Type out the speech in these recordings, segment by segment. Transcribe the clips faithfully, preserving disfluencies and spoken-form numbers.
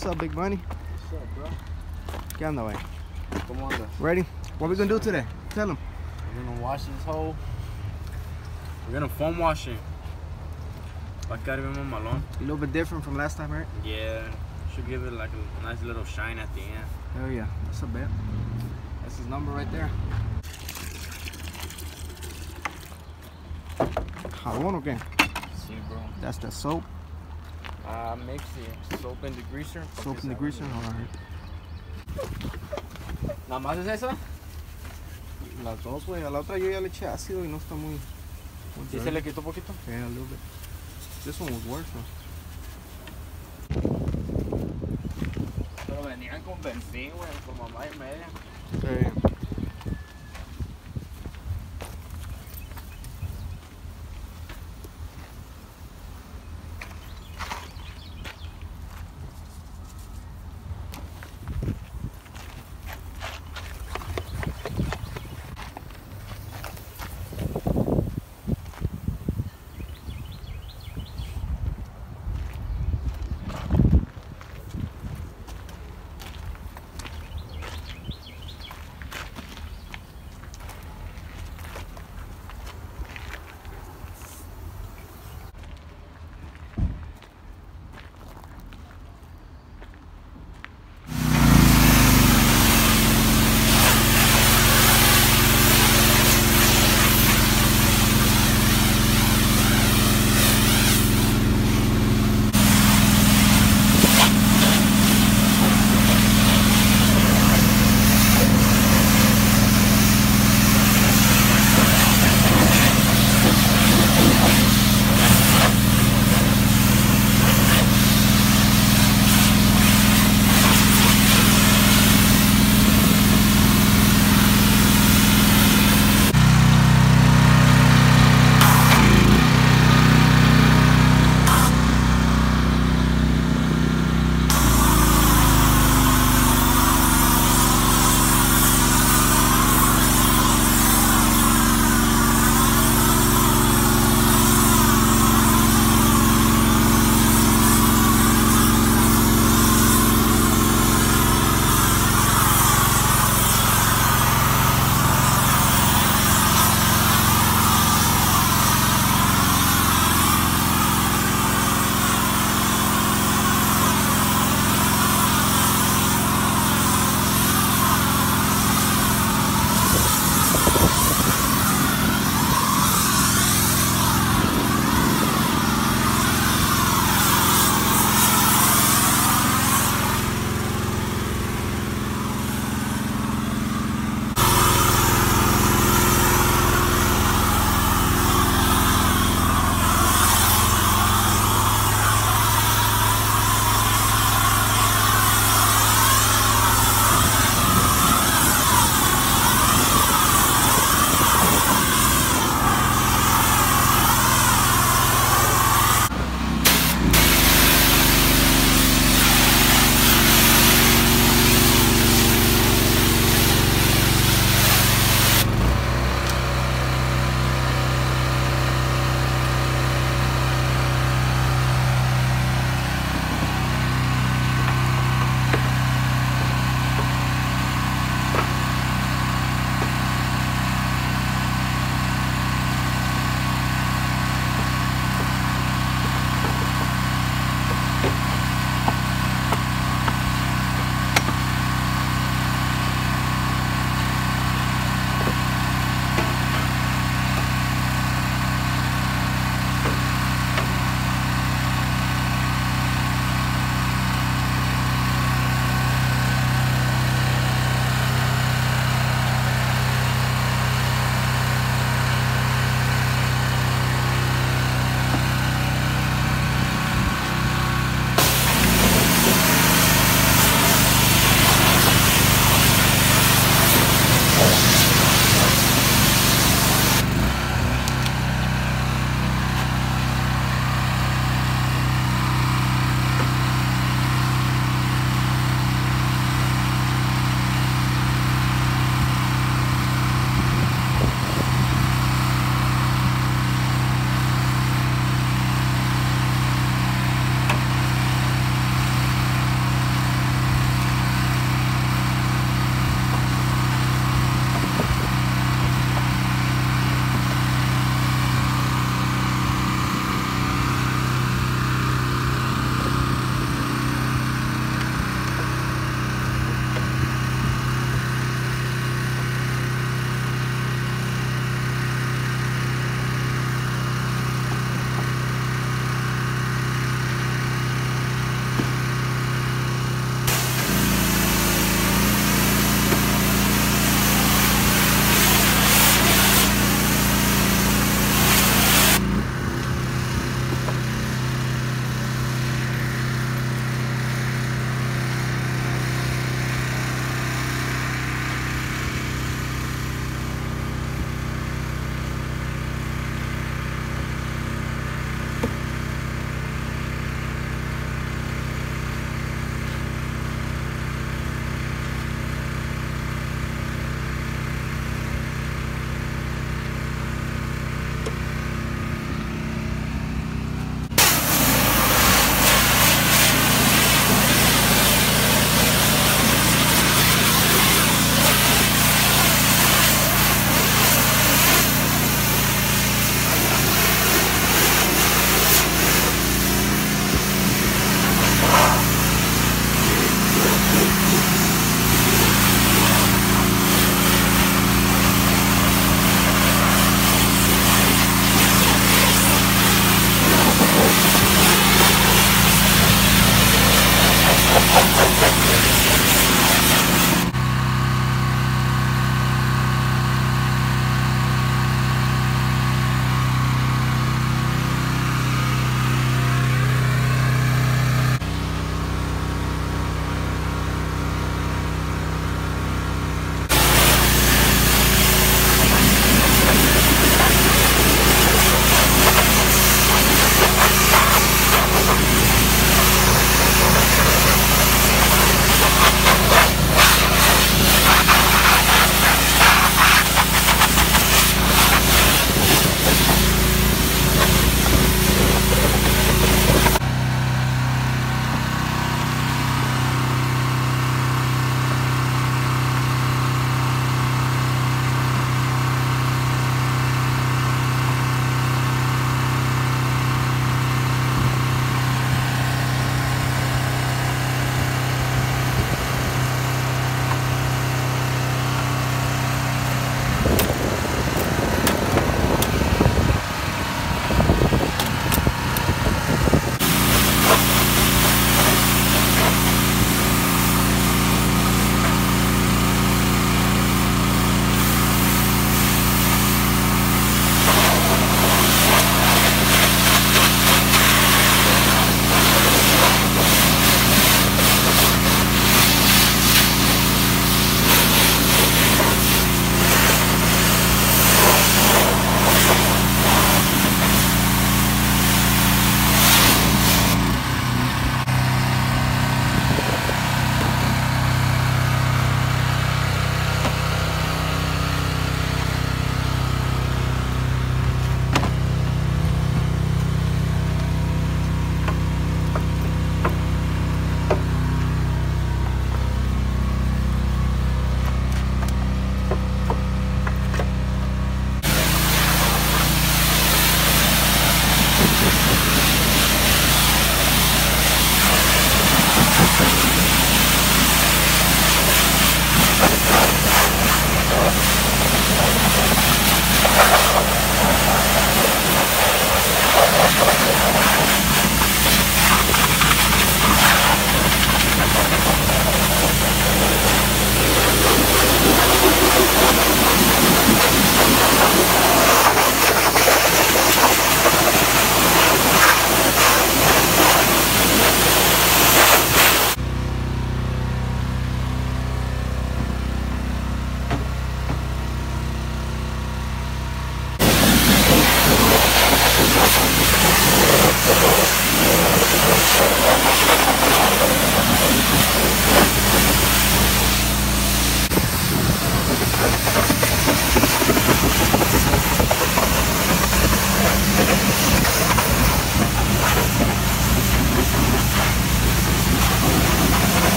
What's up, big bunny? What's up, bro? ¿Qué onda, güey? ¿Cómo anda? Ready? What we gonna do today? Tell them. We're gonna wash this hole. We're gonna foam wash it. Pa' quedar bien mamalón. A little bit different from last time, right? Yeah. Should give it like a nice little shine at the end. Oh yeah, that's a bet. That's his number right there. Jabón o qué? See, bro. That's the soap. Uh, mix the soap and degreaser. Soap and degreaser. Alright. ¿Nada más es esa? Las dos, güey. A la otra yo ya le eché ácido y no está muy. muy ¿Sí se le quitó poquito? Yeah, a little bit. This one was worse, though. Pero venían con benzín, güey, con mamá y media. Sí.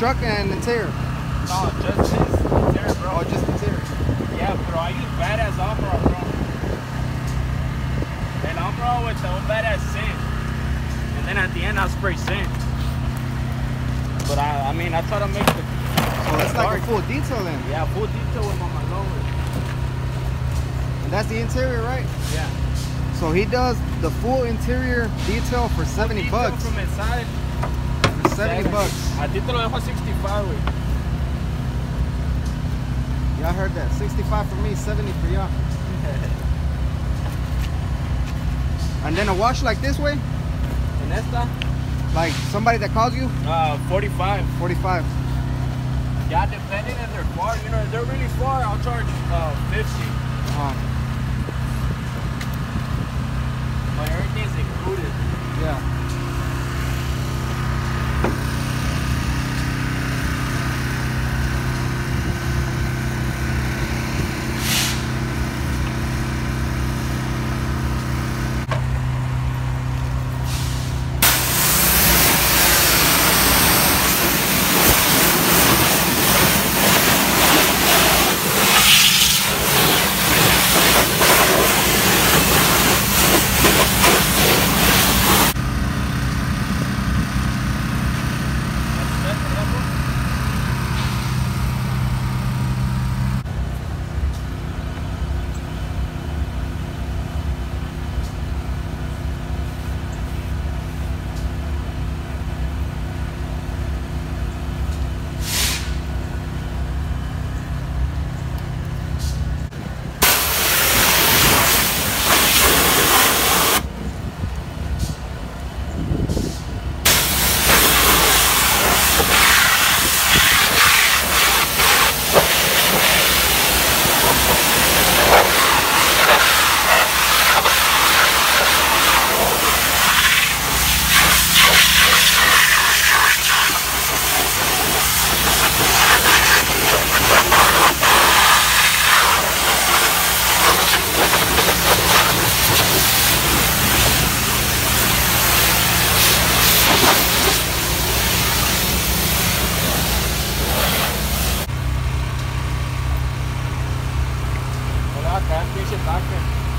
truck and interior? No, just this interior, bro. Oh, just interior. Yeah, bro, I use badass Umbro, bro. And Umbro with the badass scent. And then at the end, I'll spray scent. But I, I mean, I try to make the... So it's like a full detail then? Yeah, full detail with my lower. And that's the interior, right? Yeah. So he does the full interior detail for seventy Full bucks. from inside. For seventy bucks. A ti te lo dejo a sixty-five, güey. Y'all heard that? sixty-five for me, seventy for y'all. And then a wash like this way? En esta? Like somebody that calls you? Uh, forty-five. forty-five. Yeah, depending if they're far. You know, if they're really far, I'll charge uh, fifty. Uh-huh. But everything's included. Yeah. Acá, pinche taque.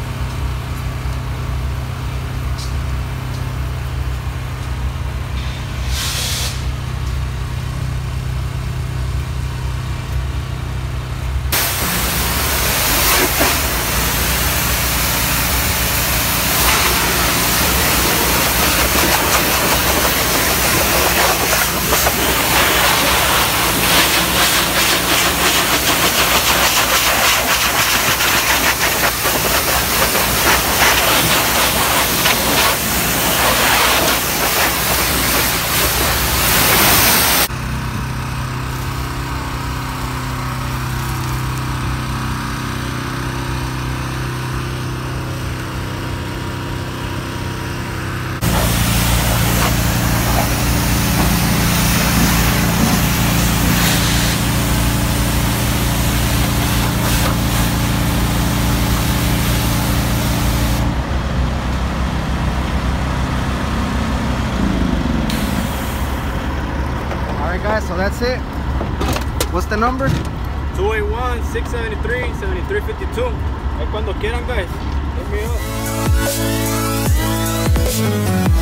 Guys, so that's it. What's the number? two eight one, six seven three, seven three five two. Ahí cuando quieran, guys. Hit me up.